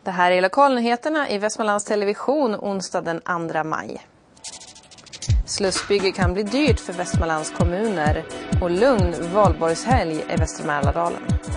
Det här är lokalnyheterna i Västmanlands Television onsdag den 2 maj. Slussbygge kan bli dyrt för Västmanlands kommuner och lugn valborgshelg i Västra Mälardalen.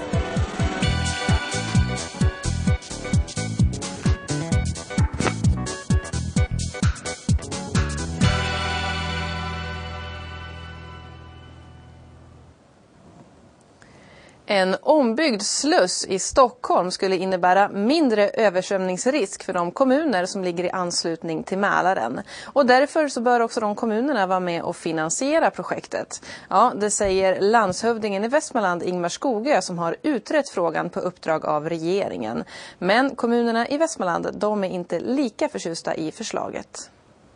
En ombyggd sluss i Stockholm skulle innebära mindre översvämningsrisk för de kommuner som ligger i anslutning till Mälaren. Och därför så bör också de kommunerna vara med och finansiera projektet. Ja, det säger landshövdingen i Västmanland Ingmar Skogö som har utrett frågan på uppdrag av regeringen. Men kommunerna i Västmanland, de är inte lika förtjusta i förslaget.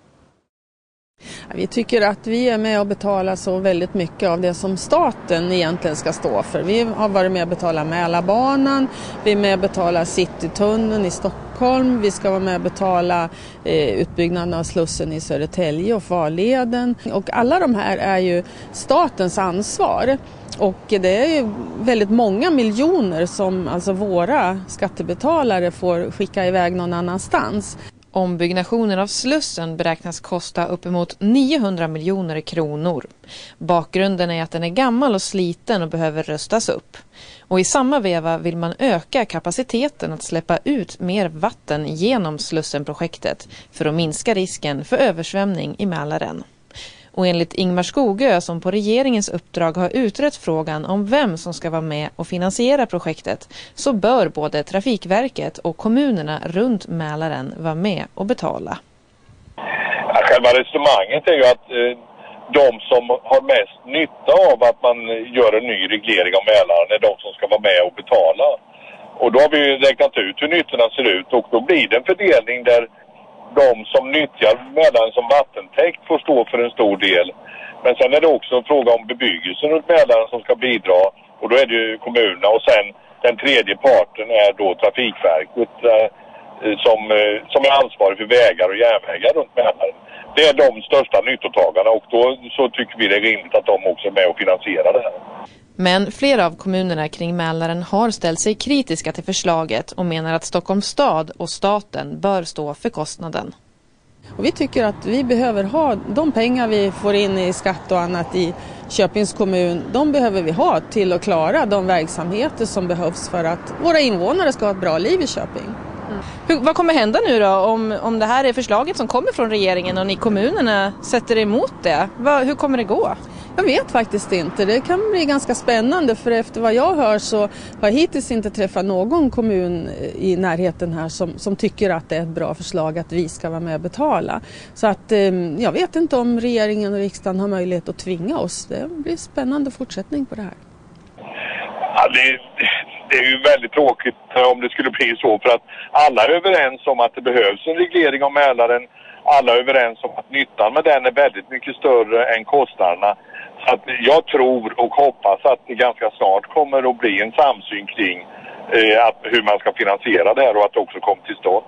Vi tycker att vi är med och betalar så väldigt mycket av det som staten egentligen ska stå för. Vi har varit med och betalat Mälarbanan, vi är med och betalar Citytunneln i Stockholm, vi ska vara med och betala utbyggnaden av Slussen i Södertälje och farleden. Och alla de här är ju statens ansvar. Och det är ju väldigt många miljoner som alltså våra skattebetalare får skicka iväg någon annanstans. Ombyggnationen av Slussen beräknas kosta uppemot 900 miljoner kronor. Bakgrunden är att den är gammal och sliten och behöver rustas upp. Och i samma veva vill man öka kapaciteten att släppa ut mer vatten genom Slussenprojektet för att minska risken för översvämning i Mälaren. Och enligt Ingmar Skogö som på regeringens uppdrag har utrett frågan om vem som ska vara med och finansiera projektet så bör både Trafikverket och kommunerna runt Mälaren vara med och betala. Ja, själva resonemanget är ju att de som har mest nytta av att man gör en ny reglering av Mälaren är de som ska vara med och betala. Och då har vi räknat ut hur nyttorna ser ut och då blir det en fördelning där de som nyttjar Mälaren som vattentäkt får stå för en stor del. Men sen är det också en fråga om bebyggelsen runt Mälaren som ska bidra. Och då är det ju kommunerna. Och sen den tredje parten är då Trafikverket som är ansvarig för vägar och järnvägar runt Mälaren. Det är de största nyttotagarna och då så tycker vi det är rimligt att de också är med och finansierar det här. Men flera av kommunerna kring Mälaren har ställt sig kritiska till förslaget och menar att Stockholms stad och staten bör stå för kostnaden. Och vi tycker att vi behöver ha de pengar vi får in i skatt och annat i Köpings kommun. De behöver vi ha till att klara de verksamheter som behövs för att våra invånare ska ha ett bra liv i Köping. Vad kommer hända nu då om det här är förslaget som kommer från regeringen och ni kommunerna sätter emot det? Hur kommer det gå? Jag vet faktiskt inte. Det kan bli ganska spännande för efter vad jag hör så har jag hittills inte träffat någon kommun i närheten här som tycker att det är ett bra förslag att vi ska vara med och betala. Så att jag vet inte om regeringen och riksdagen har möjlighet att tvinga oss. Det blir spännande fortsättning på det här. Ja, det är ju väldigt tråkigt om det skulle bli så för att alla är överens om att det behövs en reglering av Mälaren. Alla är överens om att nyttan med den är väldigt mycket större än kostnaderna. Så att jag tror och hoppas att det ganska snart kommer att bli en samsyn kring hur man ska finansiera det här och att det också kommer till stånd.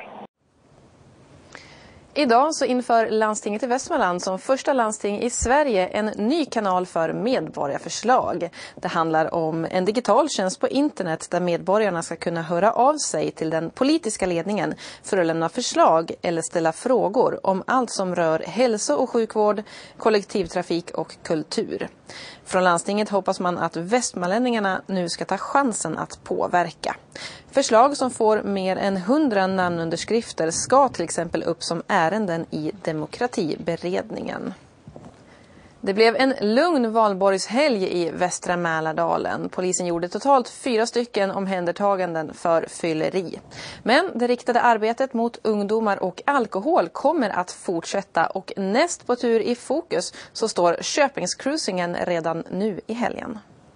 Idag så inför landstinget i Västmanland som första landsting i Sverige en ny kanal för medborgarförslag. Det handlar om en digital tjänst på internet där medborgarna ska kunna höra av sig till den politiska ledningen för att lämna förslag eller ställa frågor om allt som rör hälso- och sjukvård, kollektivtrafik och kultur. Från landstinget hoppas man att västmanlänningarna nu ska ta chansen att påverka. Förslag som får mer än 100 namnunderskrifter ska till exempel upp som ärenden i demokratiberedningen. Det blev en lugn valborgshelg i Västra Mälardalen. Polisen gjorde totalt 4 omhändertaganden för fylleri. Men det riktade arbetet mot ungdomar och alkohol kommer att fortsätta och näst på tur i fokus så står Köpingscruisingen redan nu i helgen.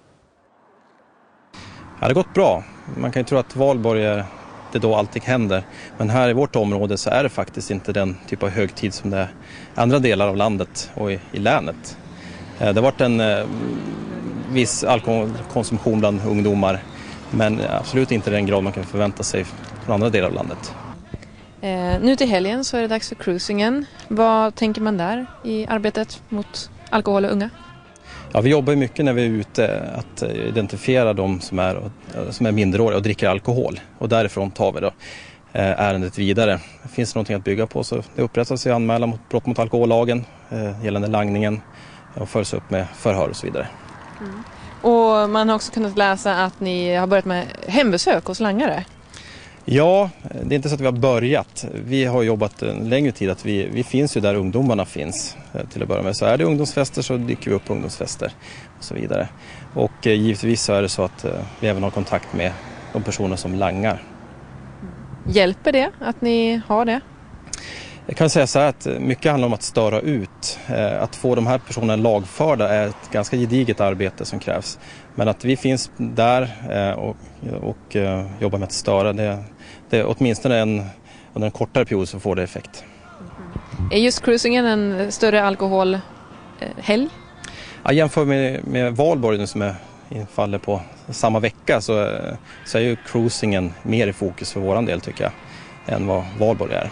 Ja, det har gått bra. Man kan ju tro att valborg är det då allting händer. Men här i vårt område så är det faktiskt inte den typ av högtid som det är i andra delar av landet och i länet. Det har varit en viss alkoholkonsumtion bland ungdomar. Men absolut inte den grad man kan förvänta sig från andra delar av landet. Nu till helgen så är det dags för cruisingen. Vad tänker man där i arbetet mot alkohol och unga? Ja, vi jobbar mycket när vi är ute att identifiera de som är minderåriga och dricker alkohol. Och därifrån tar vi då ärendet vidare. Finns det någonting att bygga på så det upprättas i anmälan mot brott mot alkohollagen gällande langningen och följs upp med förhör och så vidare. Mm. Och man har också kunnat läsa att ni har börjat med hembesök hos langare. Ja, det är inte så att vi har börjat. Vi har jobbat en längre tid att vi finns ju där ungdomarna finns till att börja med. Så är det ungdomsfester så dyker vi upp på ungdomsfester och så vidare. Och givetvis så är det så att vi även har kontakt med de personer som langar. Hjälper det att ni har det? Jag kan säga så här att mycket handlar om att störa ut. Att få de här personerna lagförda är ett ganska gediget arbete som krävs. Men att vi finns där och jobbar med att störa, det är åtminstone under en kortare period så får det effekt. Är just cruisingen en större alkoholhelg? Ja, jämför med Valborg som infaller på samma vecka så är ju cruisingen mer i fokus för våran del tycker jag än vad Valborg är.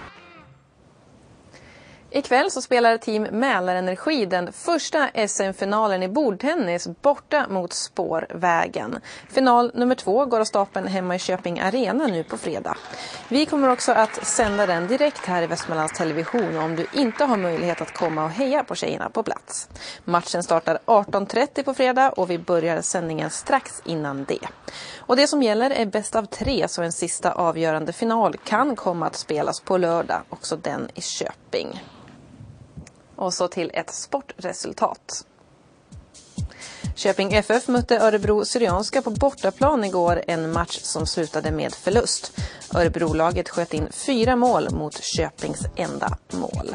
Ikväll så spelar Team Mälarenergi den första SM-finalen i bordtennis borta mot Spårvägen. Final nummer 2 går av stapeln hemma i Köping Arena nu på fredag. Vi kommer också att sända den direkt här i Västmanlands Television om du inte har möjlighet att komma och heja på tjejerna på plats. Matchen startar 18:30 på fredag och vi börjar sändningen strax innan det. Och det som gäller är bäst av 3 så en sista avgörande final kan komma att spelas på lördag, också den i Köping. Och så till ett sportresultat. Köping FF mötte Örebro Syrianska på bortaplan igår, en match som slutade med förlust. Örebrolaget sköt in 4 mål mot Köpings enda mål.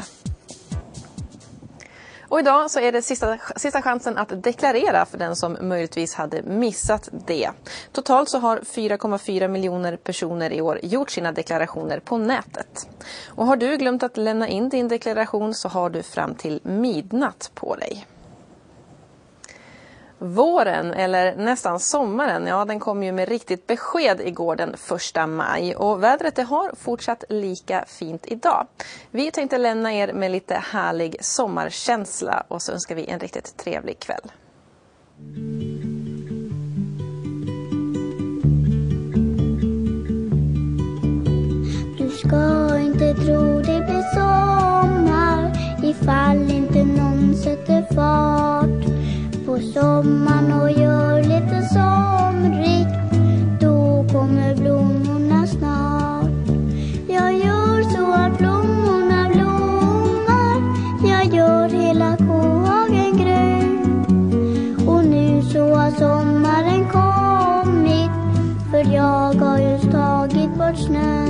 Och idag så är det sista chansen att deklarera för den som möjligtvis hade missat det. Totalt så har 4,4 miljoner personer i år gjort sina deklarationer på nätet. Och har du glömt att lämna in din deklaration så har du fram till midnatt på dig. Våren, eller nästan sommaren, ja den kom ju med riktigt besked igår den 1 maj och vädret det har fortsatt lika fint idag. Vi tänkte lämna er med lite härlig sommarkänsla och så önskar vi en riktigt trevlig kväll. Du ska inte tro det blir sommar ifall inte någon sätter fart på sommaren och gör lite somrigt, då kommer blommorna snart. Jag gör så att blommorna blommar, jag gör hela kohagen grön. Och nu så har sommaren kommit, för jag har just tagit bort snö.